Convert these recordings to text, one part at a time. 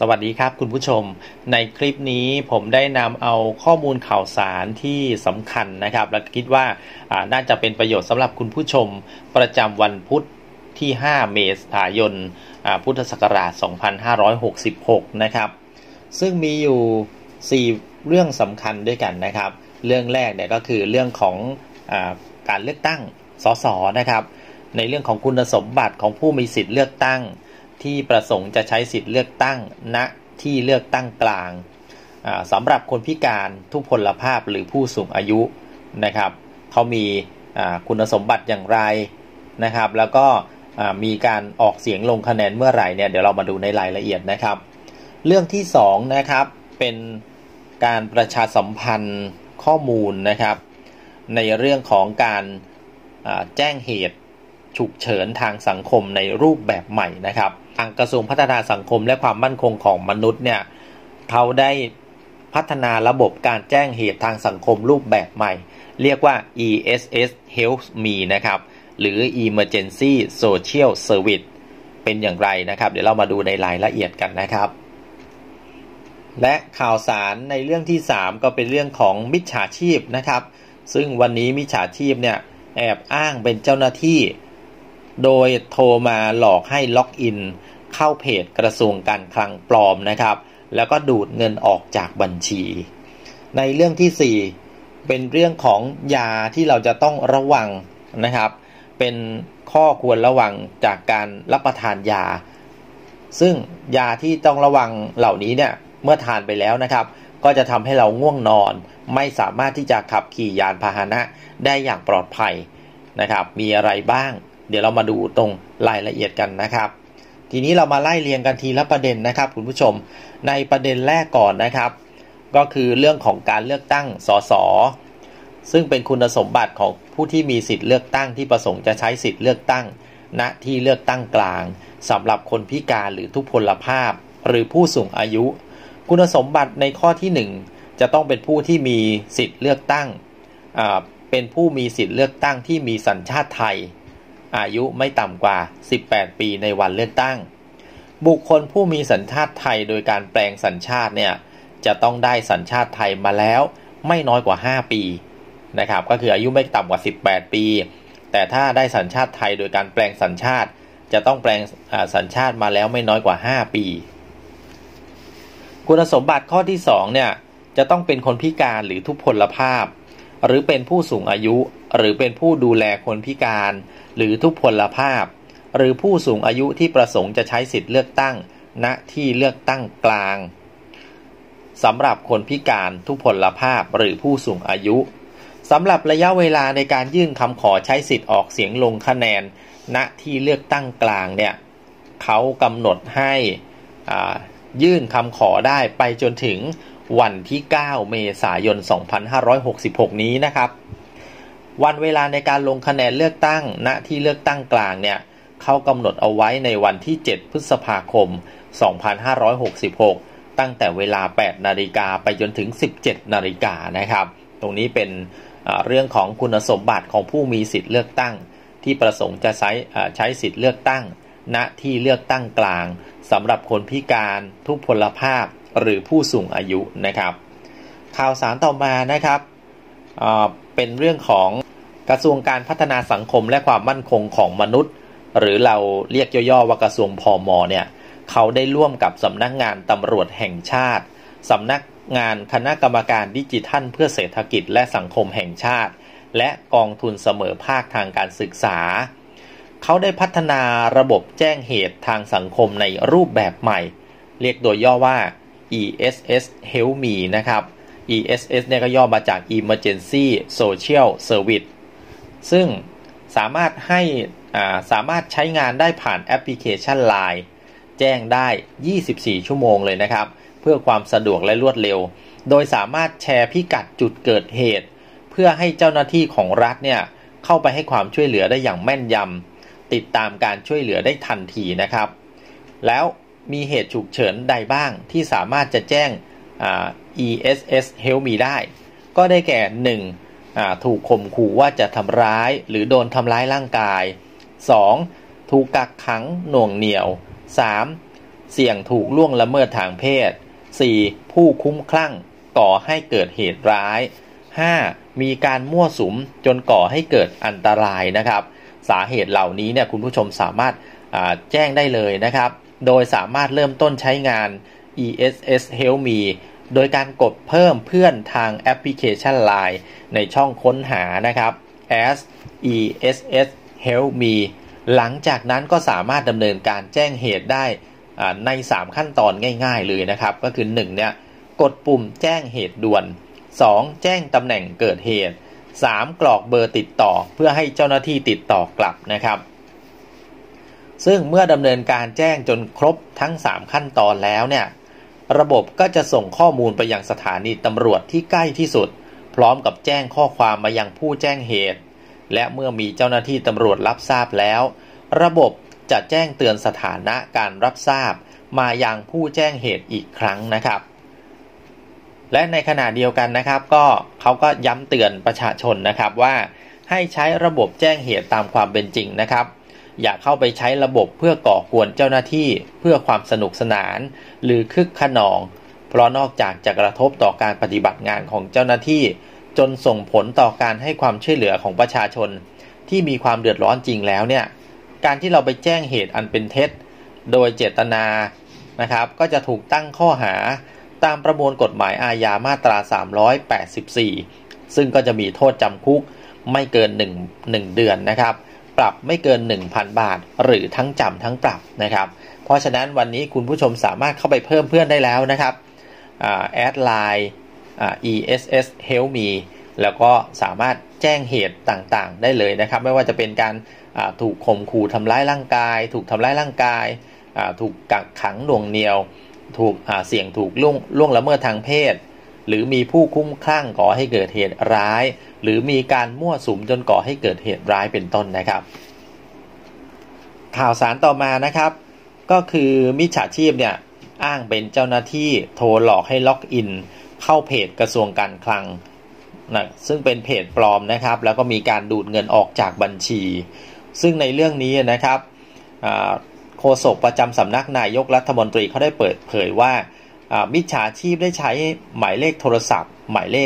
สวัสดีครับคุณผู้ชมในคลิปนี้ผมได้นำเอาข้อมูลข่าวสารที่สำคัญนะครับและคิดว่าน่าจะเป็นประโยชน์สำหรับคุณผู้ชมประจำวันพุธที่ 5 เมษายนพุทธศักราช 2566 นะครับซึ่งมีอยู่ 4 เรื่องสำคัญด้วยกันนะครับเรื่องแรกเนี่ยก็คือเรื่องของการเลือกตั้งสสนะครับในเรื่องของคุณสมบัติของผู้มีสิทธิ์เลือกตั้งที่ประสงค์จะใช้สิทธิ์เลือกตั้งณที่เลือกตั้งกลางสำหรับคนพิการทุพพลภาพหรือผู้สูงอายุนะครับเขามีคุณสมบัติอย่างไรนะครับแล้วก็มีการออกเสียงลงคะแนนเมื่อไหร่เนี่ยเดี๋ยวเรามาดูในรายละเอียดนะครับเรื่องที่2นะครับเป็นการประชาสัมพันธ์ข้อมูลนะครับในเรื่องของการแจ้งเหตุฉุกเฉินทางสังคมในรูปแบบใหม่นะครับทางกระทรวงพัฒนาสังคมและความมั่นคงของมนุษย์เนี่ยเขาได้พัฒนาระบบการแจ้งเหตุทางสังคมรูปแบบใหม่เรียกว่า ESS Help Me นะครับหรือ Emergency Social Service เป็นอย่างไรนะครับเดี๋ยวเรามาดูในรายละเอียดกันนะครับและข่าวสารในเรื่องที่3ก็เป็นเรื่องของมิจฉาชีพนะครับซึ่งวันนี้มิจฉาชีพเนี่ยแอบอ้างเป็นเจ้าหน้าที่โดยโทรมาหลอกให้ล็อกอินเข้าเพจกระทรวงการคลังปลอมนะครับแล้วก็ดูดเงินออกจากบัญชีในเรื่องที่4เป็นเรื่องของยาที่เราจะต้องระวังนะครับเป็นข้อควรระวังจากการรับประทานยาซึ่งยาที่ต้องระวังเหล่านี้เนี่ยเมื่อทานไปแล้วนะครับก็จะทำให้เราง่วงนอนไม่สามารถที่จะขับขี่ยานพาหนะได้อย่างปลอดภัยนะครับมีอะไรบ้างเดี๋ยวเรามาดูตรงรายละเอียดกันนะครับทีนี้เรามาไล่เรียงกันทีละประเด็นนะครับคุณผู้ชมในประเด็นแรกก่อนนะครับก็คือเรื่องของการเลือกตั้งสสซึ่งเป็นคุณสมบัติของผู้ที่มีสิทธิ์เลือกตั้งที่ประสงค์จะใช้สิทธิ์เลือกตั้งณที่เลือกตั้งกลางสำหรับคนพิการหรือทุพพลภาพหรือผู้สูงอายุคุณสมบัติในข้อที่1จะต้องเป็นผู้ที่มีสิทธิ์เลือกตั้งเป็นผู้มีสิทธิ์เลือกตั้งที่มีสัญชาติไทยอายุไม่ต่ำกว่า18ปีในวันเลือกตั้งบุคคลผู้มีสัญชาติไทยโดยการแปลงสัญชาติเนี่ยจะต้องได้สัญชาติไทยมาแล้วไม่น้อยกว่า5ปีนะครับก็คืออายุไม่ต่ำกว่า18ปีแต่ถ้าได้สัญชาติไทยโดยการแปลงสัญชาติจะต้องแปลงสัญชาติมาแล้วไม่น้อยกว่า5ปีคุณสมบัติข้อที่2เนี่ยจะต้องเป็นคนพิการหรือทุพพลภาพหรือเป็นผู้สูงอายุหรือเป็นผู้ดูแลคนพิการหรือทุพพลภาพหรือผู้สูงอายุที่ประสงค์จะใช้สิทธิ์เลือกตั้งณที่เลือกตั้งกลางสำหรับคนพิการทุพพลภาพหรือผู้สูงอายุสำหรับระยะเวลาในการยื่นคำขอใช้สิทธิ์ออกเสียงลงคะแนนณที่เลือกตั้งกลางเนี่ยเขากำหนดให้ยื่นคำขอได้ไปจนถึงวันที่9เมษายน2566นี้นะครับวันเวลาในการลงคะแนนเลือกตั้งณที่เลือกตั้งกลางเนี่ยเขากำหนดเอาไว้ในวันที่7พฤษภาคม2566ตั้งแต่เวลา 8 นาฬิกาไปจนถึง 17 นาฬิกานะครับตรงนี้เป็นเรื่องของคุณสมบัติของผู้มีสิทธิ์เลือกตั้งที่ประสงค์จะใช้สิทธิ์เลือกตั้งณที่เลือกตั้งกลางสำหรับคนพิการทุพพลภาพหรือผู้สูงอายุนะครับข่าวสารต่อมานะครับเป็นเรื่องของกระทรวงการพัฒนาสังคมและความมั่นคงของมนุษย์หรือเราเรียกย่อๆว่ากระทรวงพม.เนี่ยเขาได้ร่วมกับสำนักงานตำรวจแห่งชาติสำนักงานคณะกรรมการดิจิทัลเพื่อเศรษฐกิจและสังคมแห่งชาติและกองทุนเสมอภาคทางการศึกษาเขาได้พัฒนาระบบแจ้งเหตุทางสังคมในรูปแบบใหม่เรียกโดยย่อว่า ESS Help Me นะครับ ESS เนี่ยก็ย่อมาจาก Emergency Social Service ซึ่งสามารถใช้งานได้ผ่านแอปพลิเคชัน LINE แจ้งได้24ชั่วโมงเลยนะครับเพื่อความสะดวกและรวดเร็วโดยสามารถแชร์พิกัดจุดเกิดเหตุเพื่อให้เจ้าหน้าที่ของรัฐเนี่ยเข้าไปให้ความช่วยเหลือได้อย่างแม่นยำติดตามการช่วยเหลือได้ทันทีนะครับแล้วมีเหตุฉุกเฉินใดบ้างที่สามารถจะแจ้งESS Help Me ได้ก็ได้แก่1ถูกข่มขู่ว่าจะทำร้ายหรือโดนทำร้ายร่างกาย2ถูกกักขังหน่วงเหนี่ยว3 เสี่ยงถูกล่วงละเมิดทางเพศ 4. ผู้คุ้มคลั่งก่อให้เกิดเหตุร้าย 5. มีการมั่วสุมจนก่อให้เกิดอันตรายนะครับสาเหตุเหล่านี้เนี่ยคุณผู้ชมสามารถแจ้งได้เลยนะครับโดยสามารถเริ่มต้นใช้งาน ESS Help Me โดยการกดเพิ่มเพื่อนทางแอปพลิเคชัน LINE ในช่องค้นหานะครับ as ESS Help Me หลังจากนั้นก็สามารถดำเนินการแจ้งเหตุได้ใน3ขั้นตอนง่ายๆเลยนะครับก็คือ1เนี่ยกดปุ่มแจ้งเหตุด่วน 2. แจ้งตำแหน่งเกิดเหตุ 3. กรอกเบอร์ติดต่อเพื่อให้เจ้าหน้าที่ติดต่อกลับนะครับซึ่งเมื่อดำเนินการแจ้งจนครบทั้ง3ขั้นตอนแล้วเนี่ยระบบก็จะส่งข้อมูลไปยังสถานีตำรวจที่ใกล้ที่สุดพร้อมกับแจ้งข้อความมายังผู้แจ้งเหตุและเมื่อมีเจ้าหน้าที่ตำรวจรับทราบแล้วระบบจะแจ้งเตือนสถานะการรับทราบมายังผู้แจ้งเหตุอีกครั้งนะครับและในขณะเดียวกันนะครับก็เขาก็ย้ำเตือนประชาชนนะครับว่าให้ใช้ระบบแจ้งเหตุตามความเป็นจริงนะครับอย่าเข้าไปใช้ระบบเพื่อก่อกวนเจ้าหน้าที่เพื่อความสนุกสนานหรือคึกขนองเพราะนอกจากจะกระทบต่อการปฏิบัติงานของเจ้าหน้าที่จนส่งผลต่อการให้ความช่วยเหลือของประชาชนที่มีความเดือดร้อนจริงแล้วเนี่ยการที่เราไปแจ้งเหตุอันเป็นเท็จโดยเจตนานะครับก็จะถูกตั้งข้อหาตามประมวลกฎหมายอาญามาตรา384ซึ่งก็จะมีโทษจำคุกไม่เกิน1เดือนนะครับปรับไม่เกิน 1,000 บาทหรือทั้งจำทั้งปรับนะครับเพราะฉะนั้นวันนี้คุณผู้ชมสามารถเข้าไปเพิ่มเพื่อนได้แล้วนะครับแอดไลน์ESS Help Me แล้วก็สามารถแจ้งเหตุต่างๆได้เลยนะครับไม่ว่าจะเป็นการถูกข่มขู่ทำร้ายร่างกายถูกทำร้ายร่างกายถูกกักขังหน่วงเหนี่ยวถูกเสี่ยงถูกล่วงละเมิดทางเพศหรือมีผู้คุ้มคลั่งก่อให้เกิดเหตุร้ายหรือมีการมั่วสุมจนก่อให้เกิดเหตุร้ายเป็นต้นนะครับข่าวสารต่อมานะครับก็คือมิจฉาชีพเนี่ยอ้างเป็นเจ้าหน้าที่โทรหลอกให้ล็อกอินเข้าเพจกระทรวงการคลังนะซึ่งเป็นเพจปลอมนะครับแล้วก็มีการดูดเงินออกจากบัญชีซึ่งในเรื่องนี้นะครับโฆษกประจำสำนักนายกรัฐมนตรีเขาได้เปิดเผยว่ามิจฉาชีพได้ใช้หมายเลขโทรศัพท์หมายเลข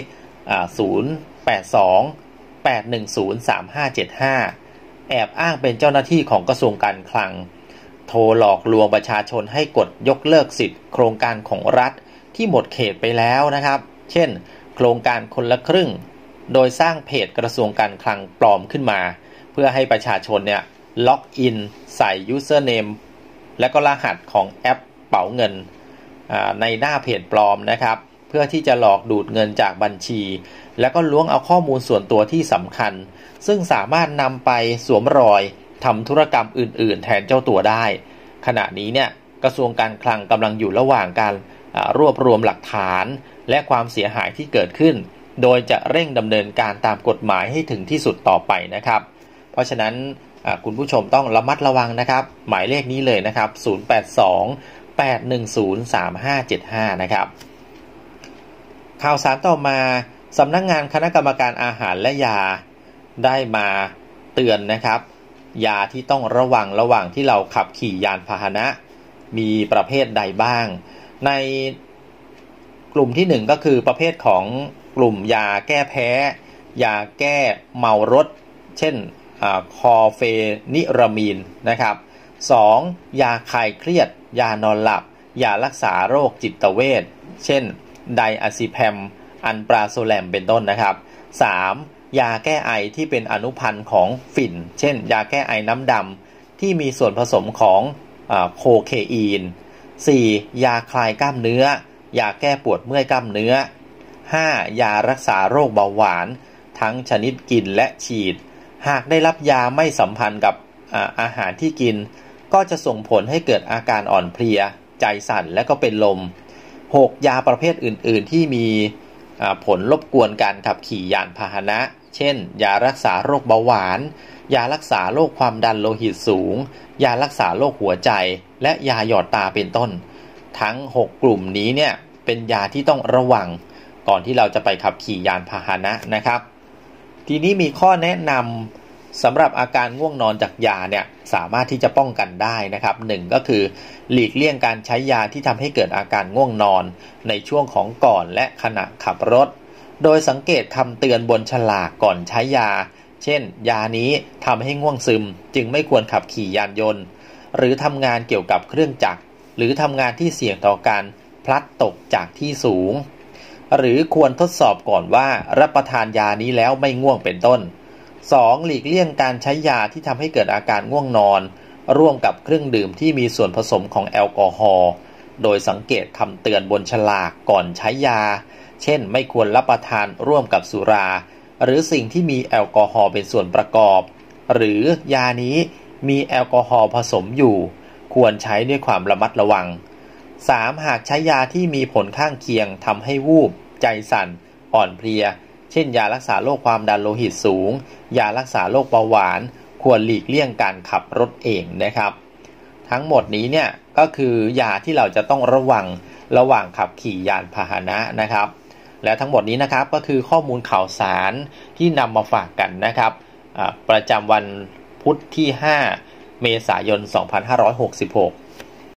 082-810-3575แอบอ้างเป็นเจ้าหน้าที่ของกระทรวงการคลังโทรหลอกลวงประชาชนให้กดยกเลิกสิทธิ์โครงการของรัฐที่หมดเขตไปแล้วนะครับเช่นโครงการคนละครึ่งโดยสร้างเพจกระทรวงการคลังปลอมขึ้นมาเพื่อให้ประชาชนเนี่ยล็อกอินใส่ username และก็รหัสของแอปเป๋าเงินในหน้าเพจปลอมนะครับเพื่อที่จะหลอกดูดเงินจากบัญชีแล้วก็ล้วงเอาข้อมูลส่วนตัวที่สำคัญซึ่งสามารถนำไปสวมรอยทำธุรกรรมอื่นๆแทนเจ้าตัวได้ขณะนี้เนี่ยกระทรวงการคลังกำลังอยู่ระหว่างการรวบรวมหลักฐานและความเสียหายที่เกิดขึ้นโดยจะเร่งดำเนินการตามกฎหมายให้ถึงที่สุดต่อไปนะครับเพราะฉะนั้นคุณผู้ชมต้องระมัดระวังนะครับหมายเลขนี้เลยนะครับ082-810-3575นะครับข่าวสารต่อมาสำนักงานคณะกรรมการอาหารและยาได้มาเตือนนะครับยาที่ต้องระวังระหว่างที่เราขับขี่ยานพาหนะมีประเภทใดบ้างในกลุ่มที่1ก็คือประเภทของกลุ่มยาแก้แพ้ยาแก้เมารถเช่นคอเฟนิรามีนนะครับ 2. ยาคลายเครียดยานอนหลับยารักษาโรคจิตเวชเช่นไดอะซิแพมอันปราโซแลมเป็นต้นนะครับ 3. ยาแก้ไอที่เป็นอนุพันธ์ของฝิ่นเช่นยาแก้ไอน้ำดำที่มีส่วนผสมของโคเคอีน 4. ยาคลายกล้ามเนื้อยาแก้ปวดเมื่อยกล้ามเนื้อ 5. ยารักษาโรคเบาหวานทั้งชนิดกินและฉีดหากได้รับยาไม่สัมพันธ์กับอาหารที่กินก็จะส่งผลให้เกิดอาการอ่อนเพลียใจสั่นและก็เป็นลม 6. ยาประเภทอื่นๆที่มีผลรบกวนการขับขี่ยานพาหนะเช่นยารักษาโรคเบาหวานยารักษาโรคความดันโลหิตสูงยารักษาโรคหัวใจและยาหยอดตาเป็นต้นทั้ง6กลุ่มนี้เนี่ยเป็นยาที่ต้องระวังก่อนที่เราจะไปขับขี่ยานพาหนะนะครับทีนี้มีข้อแนะนำสำหรับอาการง่วงนอนจากยาเนี่ยสามารถที่จะป้องกันได้นะครับหนึ่งก็คือหลีกเลี่ยงการใช้ยาที่ทำให้เกิดอาการง่วงนอนในช่วงของก่อนและขณะขับรถโดยสังเกตคำเตือนบนฉลากก่อนใช้ยาเช่นยานี้ทำให้ง่วงซึมจึงไม่ควรขับขี่ยานยนต์หรือทำงานเกี่ยวกับเครื่องจักรหรือทำงานที่เสี่ยงต่อการพลัดตกจากที่สูงหรือควรทดสอบก่อนว่ารับประทานยานี้แล้วไม่ง่วงเป็นต้น 2. หลีกเลี่ยงการใช้ยาที่ทำให้เกิดอาการง่วงนอนร่วมกับเครื่องดื่มที่มีส่วนผสมของแอลกอฮอล์โดยสังเกตคำเตือนบนฉลากก่อนใช้ยาเช่นไม่ควรรับประทานร่วมกับสุราหรือสิ่งที่มีแอลกอฮอล์เป็นส่วนประกอบหรือยานี้มีแอลกอฮอล์ผสมอยู่ควรใช้ด้วยความระมัดระวัง 3. หากใช้ยาที่มีผลข้างเคียงทำให้วูบใจสั่นอ่อนเพลียเช่นยารักษาโรคความดันโลหิตสูงยารักษาโรคเบาหวานควรหลีกเลี่ยงการขับรถเองนะครับทั้งหมดนี้เนี่ยก็คือยาที่เราจะต้องระวังระหว่างขับขี่ยานพาหนะนะครับและทั้งหมดนี้นะครับก็คือข้อมูลข่าวสารที่นำมาฝากกันนะครับประจำวันพุธที่5 เมษายน 2566